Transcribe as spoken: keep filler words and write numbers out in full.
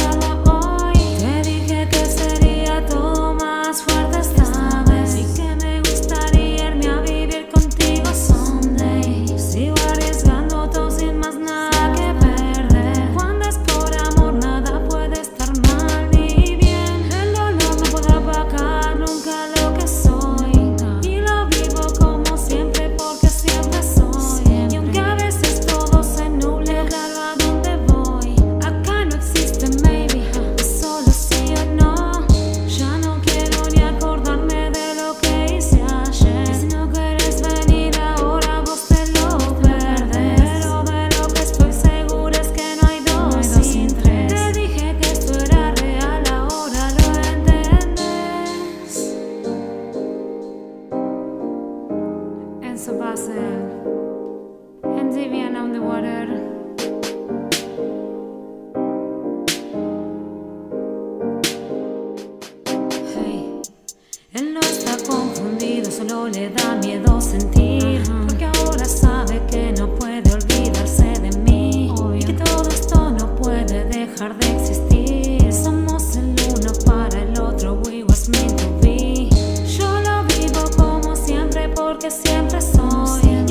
lograrlo hoy. Te dije que sería todo más fuerte esta vez y que me gustaría irme a vivir contigo someday. Sigo arriesgando todo sin más nada que perder. Cuando es por amor nada puede estar mal ni bien. El dolor no podrá apagar nunca lo que soy, y lo vivo como siempre porque siempre soy. Y aunque a veces todo se nuble, claro a dónde voy. Acá no existe maybe, es solo sí o no. Ya no quiero ni acordarme de lo que hice ayer. Y si no quieres venir ahora vos te lo perdés. Pero de lo que estoy segura es que no hay dos sin tres. Te dije que esto era real, ahora lo entendés. Enzo Basel, Endymion on the water. Hey. Él no está confundido, solo le da miedo sentir, porque ahora sabe que no puede olvidarse de mí, y que todo esto no puede dejar de existir. Somos el uno para el otro, we was meant to be. Yo lo vivo como siempre porque siempre soy.